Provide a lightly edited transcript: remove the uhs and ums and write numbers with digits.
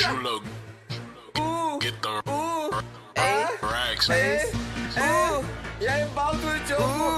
look, get the racks. E aí, Baldo Diogo,